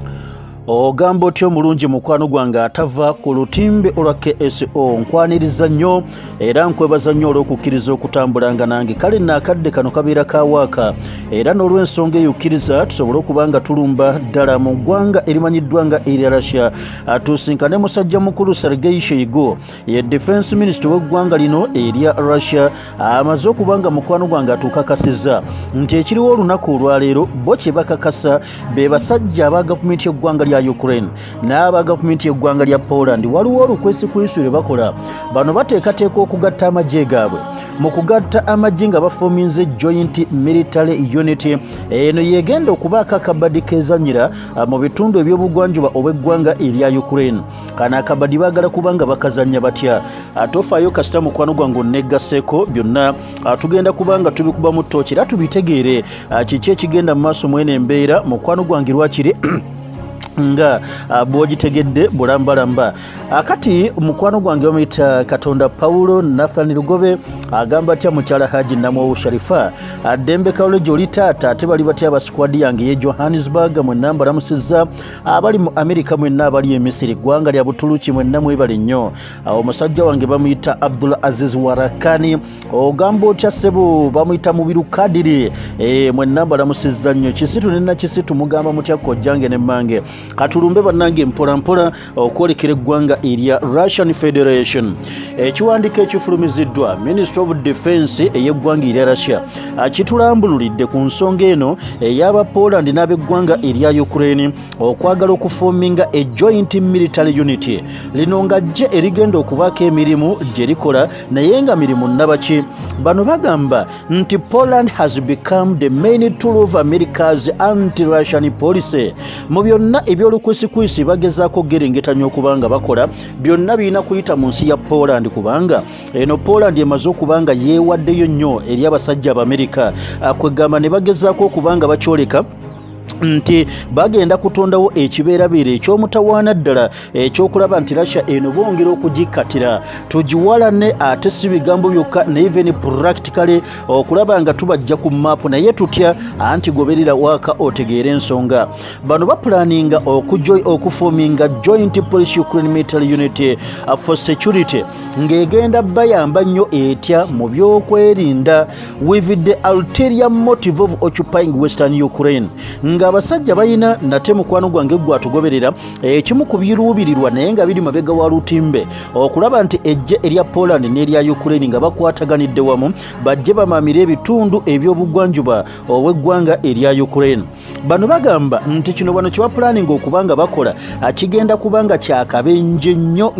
Ogambo otyo mulungi mukwano gwange atava ku lutimbe olwa KSO nkwaniriza nnyo era nkwebaza nnyo olw'okukkiriza okutambulanga nange kale naakadde kano kabeera kawaaka era n'olw'ensonga eyukkiriza tusobole okuba nga tulumba ddala mu ggwanga erimanyiddwa nga erya Russia tusinkane musajja mukulu Sergei Shoigu ye defense minister w'eggwanga lino erya Russia amaze okuba nga mukwano gwange atukakasizza nti ekiriwo olunaku olwaleero bo kye bakakasa be basajja aba gavumenti y'eggwanga lya Ukraine n'aba gavumenti y'eggwanga lya Poland waliwo olukwesikwesi lwe bakola bano bateekateeka okugatta amagye gaabwe mu kugatta amagye nga bafominze joint military unity eno yegenda okubaako akabadi kezanyira mu bitundu eby'obugwanjuba obw'eggwanga erya Ukraine kana akabadi baagala kubanga bakazanya batya atofaayo kasita mukwano gwange onnegasseeko byonna tugenda kubanga tubikuba mu ttooki era tubitegeere kiki ekigenda mu maaso mwene embeera mukwano gwange lwakiri nga bwogitegedde bulambalamba akati mukwano gwange bamuyita Katonda Paulo Nathan Lugobe agamba atya mukyala Haji Namwo Sharifa Dembe Kalule gy'oli taata ate bali batya aba squad yange ye Johannesburg mwenna mbalamusizza abali mu America mwenna abali e Misiri ggwanga lya Butuluki mwenna mwebale nnyo omusajja wange bamuyita Abdul Aziz Warakani ogamba otya ssebo bamuyita Mubiru Kadiri mwenna mbalamusizza nnyo kisitu nenna kisitu mugamba mutya kojjange ne mmange katulumbe bannange mpola mpola okwolekera eggwanga erya Russian Federation ekiwandiiko ekifulumiziddwa Ministry of Defense ey'eggwanga erya Russia kitulambululidde ku nsonga eno ey'aba Poland n'ab'eggwanga erya Ukraine okwagala okufoominga a joint military unity lino nga gye erigenda okubaako emirimu gye likola naye nga mirimu nnabaki bano bagamba nti Poland has become the main tool of America's anti-Russian policy mu byonna ebyolukwisikwisi bagezaako gerengetanya okubanga bakola byonna birina kuyita mu nsi ya Poland kubanga eno Poland emaze okubanga yeewaddeyo nnyo eri abasajja Abamerika kwegamba ne bagezaako okubanga bakyoleka nti bagenda kutondawo ekibeerabeera eky'omutawaana ddala ekyokulaba nti Russia eno bongera okugikatira tugiwalane ate si bigambo byokka ne even practically okulaba nga tubajja ku maapu naye tutya anti goberera waaka otegeera ensonga bano bapulaninga okufoominga joint Polish Ukraine military unity for security ng'egenda bayamba nnyo etya mu byokwerinda with the ulterior motive of occupying Western Ukraine abasajja bayina nate mukwano gwange gwatugoberera ekimu ku biruubirirwa naye nga biri mabega wa lutimbe okulaba nti ejje erya Poland n'erya Ukraine nga bakwataganidde wamu bajje bamamira ebitundu eby'obugwanjuba obw'eggwanga erya Ukraine bano bagamba nti kino bano kiba planning okubanga bakola kigenda kubanga kyakabenje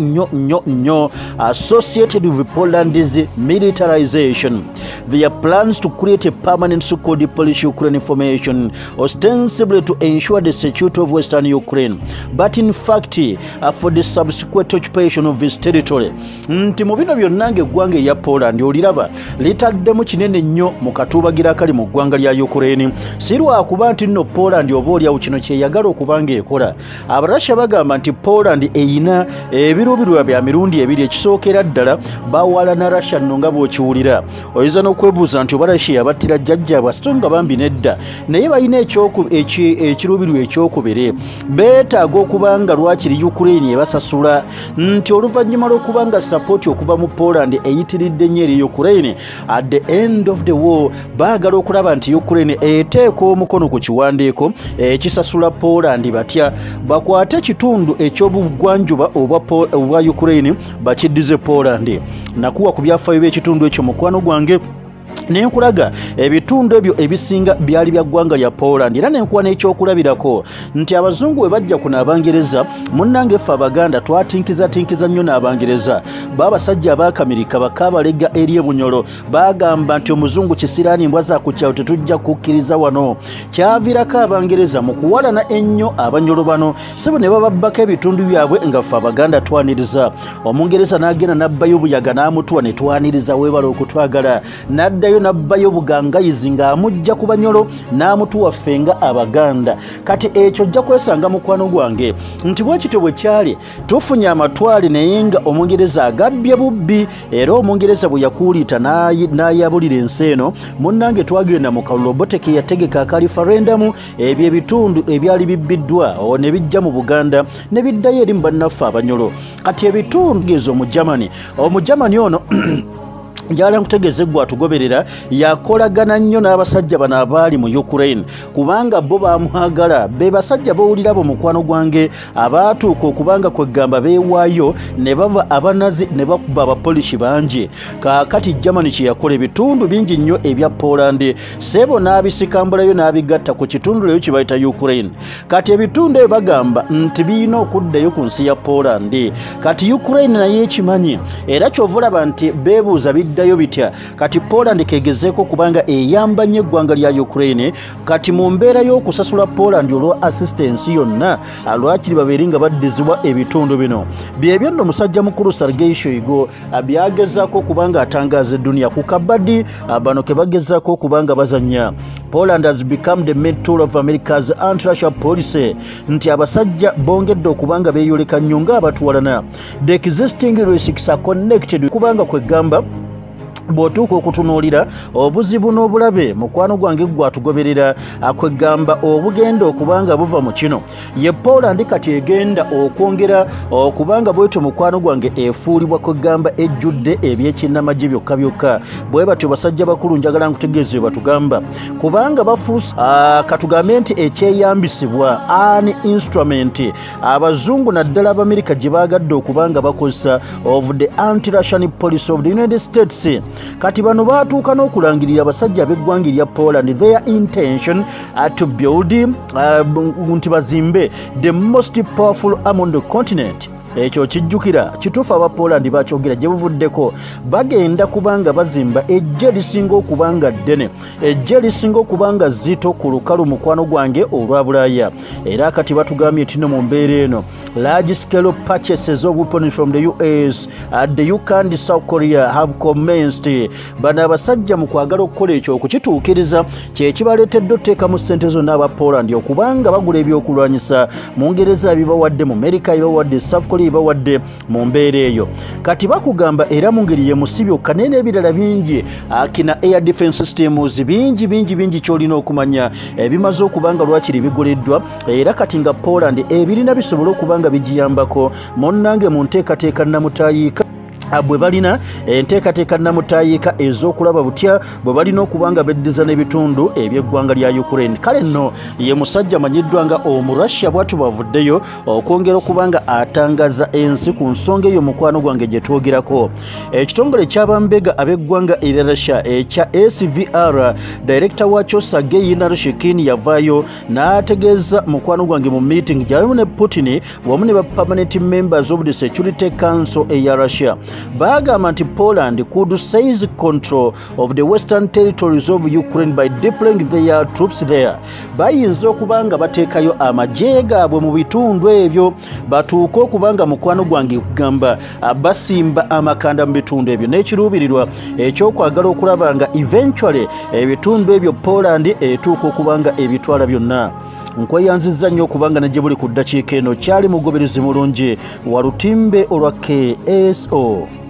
nnyo associated with Poland's militarization their plans to create a permanent so-called Polish Ukraine formation ostensibly to ensure the security of Western Ukraine, but in fact for the subsequent occupation of this territory. Nti mu bino byonna ng'eggwanga erya Poland oliraba litaddemu kinene nnyo mu katuubagira akali mu ggwanga lya Ukraine si lwakuba nti nno Poland oba olyawo kino kyeyagala okuba ng'ekola Abarussia bagamba nti Poland eyina ebiruubirirwa bya mirundi ebiri ekisookera ddala bawalana Russia nno nga bw'okiwulira oyinza n'okwebuuza nti oba Russia yabattira jjajjaabwe ate nga bambi nedda naye balina ekiruubirirwa ekyokubiri beetaaga okubanga lwakiri Ukraine ebasasula nti oluvannyuma lw'okubanga sapoti okuva mu Poland eyitiridde nnyo eri Ukraine at the end of the war baagala okulaba nti Ukraine eteeka omukono ku kiwandiiko ekisasula Poland batya bakwate ekitundu eky'obugwanjuba obwa Ukraine bakiddize Poland nakuwa ku byafaayo by'ekitundu ekyo mukwano gwange nenkulaga ebitundu ebyo ebisinga byali bya ggwanga lya Poland era nenkuwa n'ekyokulabirako nti abazungu bwe bajja kuno Abangereza munnange ffe Abaganda twatinkiza nnyo n'Abangereza baabasajja ab'Akamirika bakaabalega eri ebunyolo bagamba nti omuzungu kisiraani mbwa za ku kyalo tetujja kukkiriza wano kyaviirako Abangereza mu kuwalana ennyo abanyolo bano sebo ne bababbako ebitundu byabwe nga ffe Abaganda twaniriza Omungereza n'agenda n'abbayo obuyaga n'amutuwa ne twaniriza weebala okutwagala nadda n'addayo n'abbayo bugangayizi ng'amujja ku Banyolo n'amutuwa ffe nga Abaganda. Kati ekyo ojja kwesanga mukwano gwange nti bwekityo bwe kyali tufunye amatwale naye nga Omungereza agabbye bubbi, era Omungereza bwe yakuulita n'ayabulira ensi eno munnange twagenda mu Kalule Boteke yategeka akalifarendamu ebyo ebitundu ebyali bibbiddwa ne bijja mu Buganda ne biddayo eri mu bannaffe Abanyolo. Kati ebitundu ezo mu Germany ono njala nkutegeze gwa tugoberera yakolagana nnyo n'abasajja bano abaali mu Ukraine kubanga bo bamwagala, be basajja bawulira bo mukwano gwange abaatuuka okubanga kwegamba beewaayo ne bava abanazi ne bakuba abapolisi bangi. Kaakati Germany kye yakola ebitundu bingi nnyo ebya Poland sebo n'abisikambulayo n'abigatta ku kitundu leyo kye bayita Ukraine. Kati ebitundu ebyo bagamba nti birina okuddayo ku nsi ya Poland. Kati Ukraine naye ekimanyi era kyovulaba nti beebuuza dayo bitya. Kati Poland kegezeeko kubanga eyamba nnyo eggwanga lya Ukraine. Kati mu mbeera y'okusasula Poland olwa assistance yonna lwakiri babeeri nga baddizibwa ebitundu bino. Byebyo nno musajja mukulu Sergei Shoigu byagezaako kubanga atangaaza eddunia ku kabadi bano ke bagezaako kubanga bazanya. Poland has become the main tool of America's anti-Russia policy. Nti abasajja bongedde okubanga beeyoleka nnyo ng'abatuwalana. The existing risks are connected kubanga kwegamba bw'otuuka okutunuulira obuzibu n'obulabe mukwano gwange gwatugoberera akwegamba obugenda okubanga buva mu kino ye Poland kati egenda okwongera okubanga bwetyo mukwano gwange efuulibwa kwegamba ejjudde ebyekinnamagye byokka byokka. Bwe batyo basajja bakulu njagala nkutegeeze batugamba kubanga bafuusa katugambe nti ekyeyambisibwa an instrument abazungu naddala Abamerika gye baagadde okubanga bakozesa of the anti-Russian policy of the United States. Kati bano baatuuka n'okulangirira abasajja b'eggwanga lya Poland their intention to build nti bazimbe the most powerful arm on the continent. Ekyo kijjukira kituufu aba Poland bakyogera gye buvuddeko bagenda kubanga bazimba ejje lisinga okubanga ddene, ejje lisinga okubanga zito ku lukalu mukwano gwange olwa Bulaaya. Era kati batugambye nti no mu mbeera eno large scale purchases of weapons from the US the UK and South Korea have commenced. Bano abasajja mu kwagala okukola ekyo okukituukiriza kye kibaleetedde otteeka mu ssente zonna aba Poland okubanga bagula ebyokulwanyisa mu Ngereza bibawadde, mu America bibawadde, South Korea bawadde mu mbeera eyo. Kati bakugamba era mu ngeri ye musibyo kanene ebirala bingi akina air defense systems bingi kyolina okumanya ebimaze okubanga lwakiri biguliddwa. Era kati nga Poland ebirina bisobola okubanga bigiyambako munnange mu nteekateeka nnamutayiika bwe balina enteekateeka nnamutayiika ez'okulaba butya bwe balina okubanga beddiza n'ebitundu eby'eggwanga lya Ukraine. Kale nno ye musajja amanyiddwa nga Omurussia bw'atyo bavuddeyo okwongera okubanga atangaza ensi ku nsonga eyo mukwano gwange gye twogerako. Ekitongole ky'abambega ab'eggwanga erya Russia ekya SVR director waakyo Sergei yavaayo n'ategeeza mukwano gwange mu meeting gyalimu ne Putin wamu ne ba permanent members of the Security Council eya Russia. Bagamba nti Poland could seize control of the western territories of Ukraine by deploying their troops there. Bayinza okubanga bateekayo amagye gaabwe mu bitundu ebyo batuuka okubanga mukwano gwange kugamba basimba amakanda mu bitundu ebyo n'ekiruubirirwa ekyokwagala okulaba nga eventually ebitundu ebyo Poland etuuka okubanga ebitwala byonna. Nkweyanzizza nnyo okubanga ne gye buli ku ddakiika eno kyali mugoberezi mulungi wa lutimbe olwa KSO.